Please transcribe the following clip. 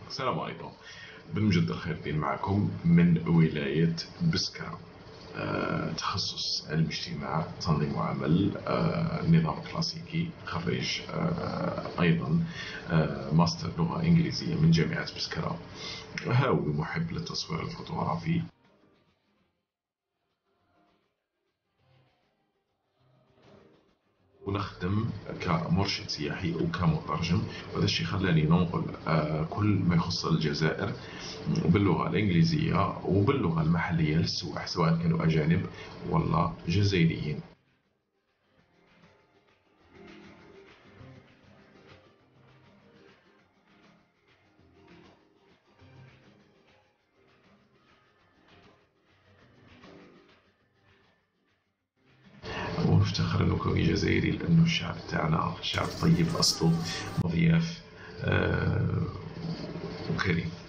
السلام عليكم. بالمجد الخير معكم من ولاية بسكرة. تخصص علم اجتماع، تنظيم وعمل، نظام كلاسيكي، خريج أيضا ماستر لغة إنجليزية من جامعة بسكرة، هاوي محب للتصوير الفوتوغرافي. ونخدم كمرشد سياحي أو كمترجم، وهذا الشيء خلاني ننقل كل ما يخص الجزائر باللغة الإنجليزية وباللغة المحلية للسواح، سواء كانوا أجانب ولا جزائريين. ونفتخر أنه كوني جزائري، لأنه الشعب تاعنا شعب طيب أصله، مضياف وكريم.